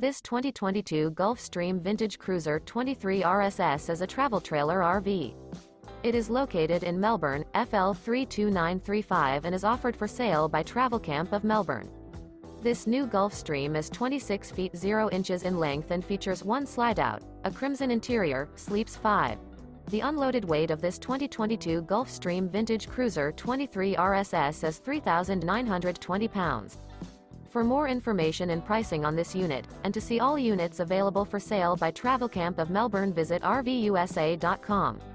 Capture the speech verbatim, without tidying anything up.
This twenty twenty-two Gulfstream Vintage Cruiser twenty-three R S S is a travel trailer R V. It is located in Melbourne, F L three two nine three five, and is offered for sale by Travelcamp of Melbourne. This new Gulfstream is twenty-six feet zero inches in length and features one slideout, a crimson interior, sleeps five. The unloaded weight of this twenty twenty-two Gulfstream Vintage Cruiser twenty-three R S S is three thousand nine hundred twenty pounds. For more information and pricing on this unit, and to see all units available for sale by Travelcamp of Melbourne, visit R V U S A dot com.